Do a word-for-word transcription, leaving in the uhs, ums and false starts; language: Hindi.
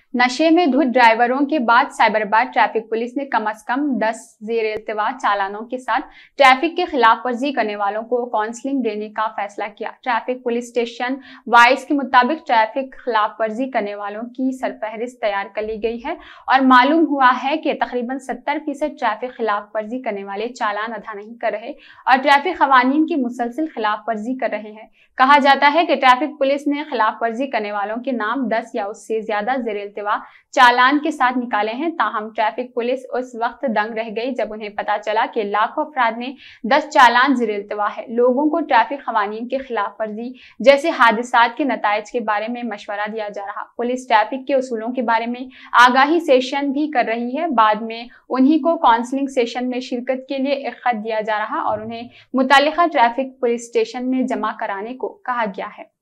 नशे में धुत ड्राइवरों के बाद साइबराबाद ट्रैफिक पुलिस ने कम से कम दस जेर-इल्तिवा चालानों के साथ ट्रैफिक के खिलाफ वर्जी करने वालों को काउंसलिंग देने का फैसला किया। ट्रैफिक पुलिस स्टेशन वाइस के मुताबिक ट्रैफिक खिलाफ वर्जी करने वालों की सरफहरिस्त तैयार कर ली गई है और मालूम हुआ है कि तकरीबन सत्तर फीसद ट्रैफिक खिलाफ वर्जी करने वाले चालान अदा नहीं कर रहे और ट्रैफिक कवानीन की मुसलसल खिलाफ वर्जी कर रहे हैं। कहा जाता है कि ट्रैफिक पुलिस ने खिलाफ वर्जी करने वालों के नाम दस या उससे ज्यादा जेर चालान के साथ निकाले हैं। ताहम ट्रैफिक पुलिस उस वक्त दंग रह गई जब उन्हें पता चला कि लाखों अफराद ने दस चालान जेर-इल्तिवा है। लोगों को ट्रैफिक कवानीन के खिलाफ वर्जी जैसे हादसात के नताइज के बारे में मशवरा दिया जा रहा। पुलिस ट्रैफिक के उसूलों के बारे में आगाही सेशन भी कर रही है। बाद में उन्हीं को काउंसलिंग सेशन में शिरकत के लिए एक खत दिया जा रहा और उन्हें मुतल्लिका ट्रैफिक पुलिस स्टेशन में जमा कराने को कहा गया है।